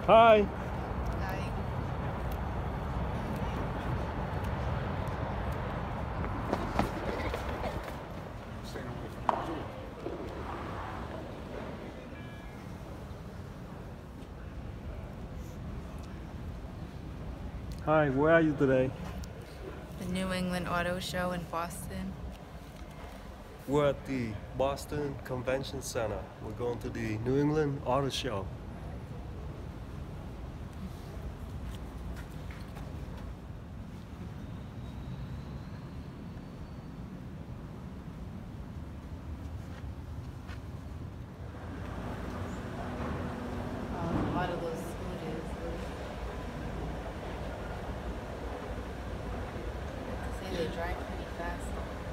Hi. Hi. Hi, where are you today? The New England Auto Show in Boston. We're at the Boston Convention Center. We're going to the New England Auto Show. A lot of those scooters. Say they drive pretty fast.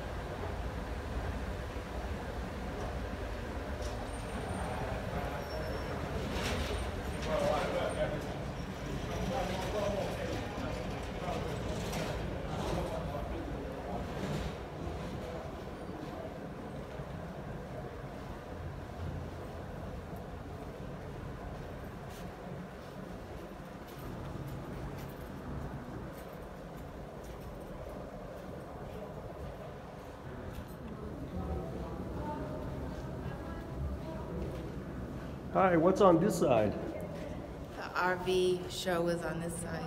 Hi, what's on this side? The RV show is on this side.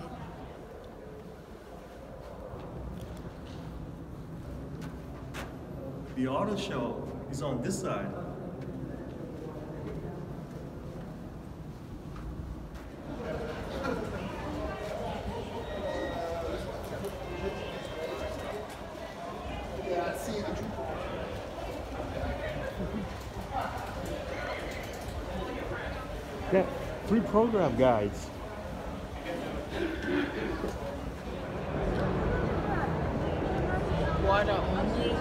The auto show is on this side. Yeah, free program guides. Water only.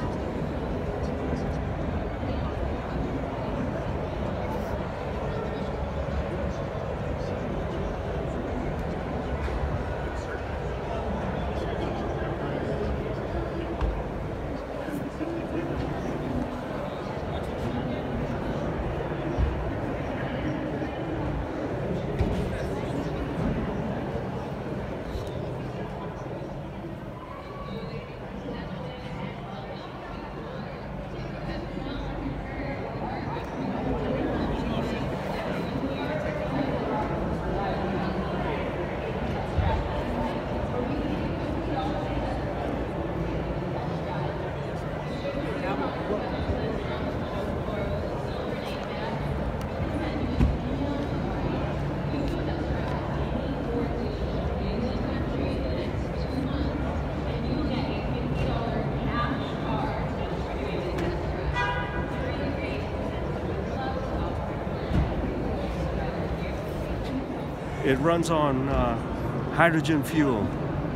It runs on hydrogen fuel.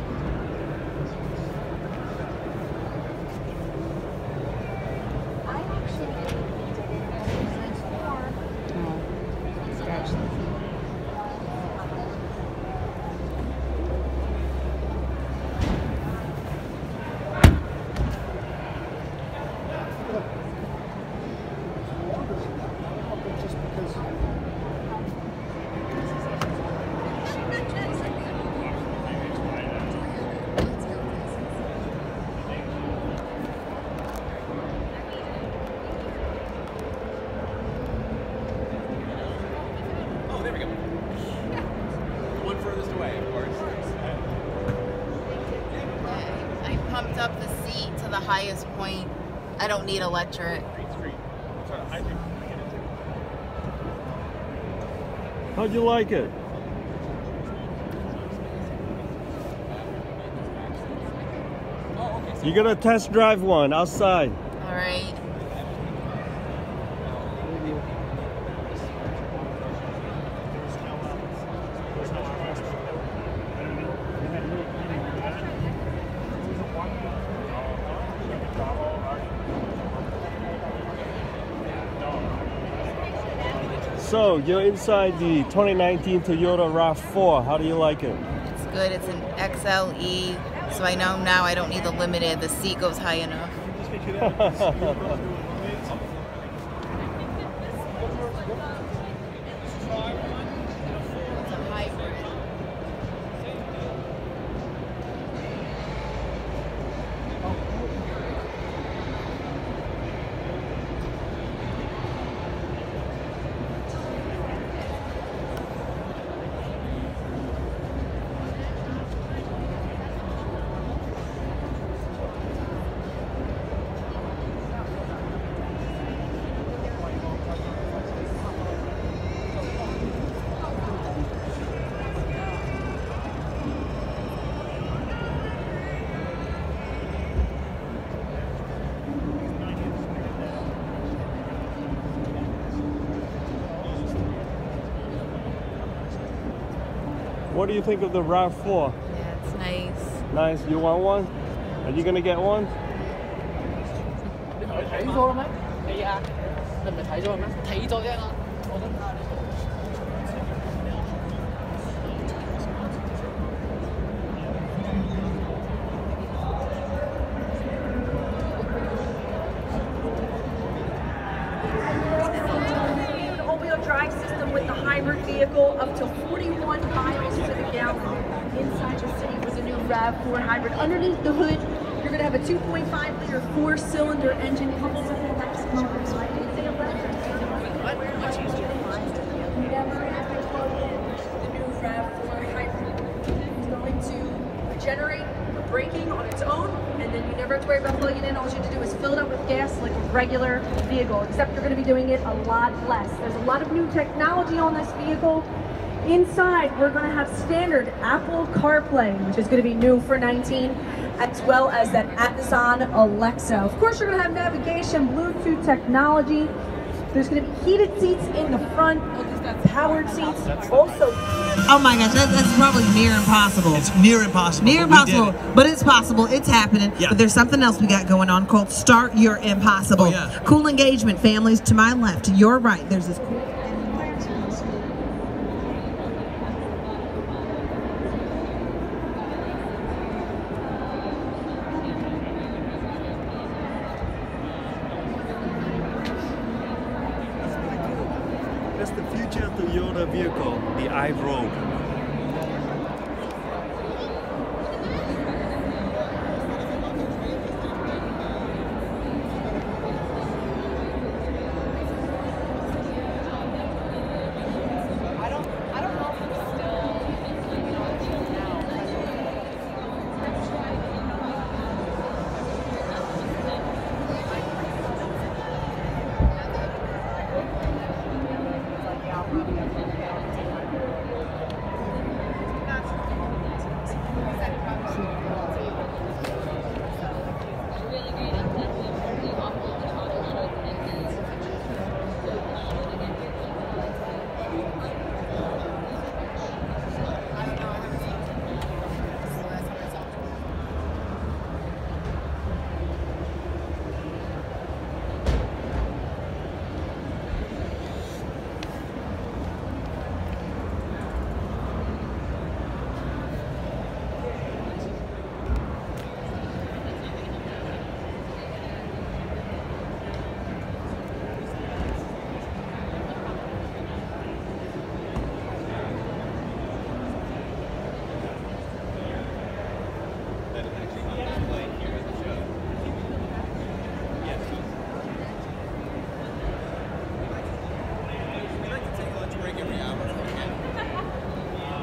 I pumped up the seat to the highest point. I don't need electric. How'd you like it? You're gonna test drive one outside. All right. So you're inside the 2019 Toyota RAV4. How do you like it? It's good. It's an XLE, so I know now I don't need the limited. The seat goes high enough. It's a high do you think of the RAV4? Yeah, it's nice. Nice. You want one? Are you gonna get one? 睇咗啦咩？係啊，你唔係睇咗咩？睇咗啫嘛。我都 all-wheel drive system with the hybrid vehicle, up to 41 miles to the gallon inside the city with the new RAV4 hybrid. Underneath the hood, you're going to have a 2.5-liter four-cylinder engine coupled with an electric motor. So I did say electric. You never have to plug in the new RAV4 hybrid. It's going to generate braking on its own, and then you never have to worry about plugging in. All you have to do is fill it up with gas like a regular vehicle, except you're going to be doing it a lot less. There's a lot of new technology on this vehicle. Inside, we're going to have standard Apple CarPlay, which is going to be new for 19, as well as that Amazon Alexa. Of course, you're going to have navigation, Bluetooth technology. There's going to be heated seats in the front, powered seats. Also, oh my gosh, that's probably near impossible. It's near impossible. Near impossible, but it's possible. It's happening. Yeah. But there's something else we got going on called Start Your Impossible. Oh, yeah. Cool engagement, families. To my left, to your right, there's this cool. That's the future Toyota vehicle, the iRoad.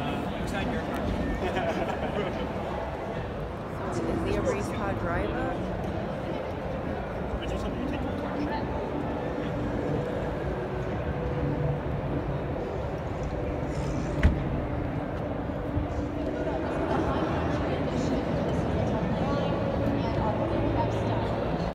Is he a race car driver?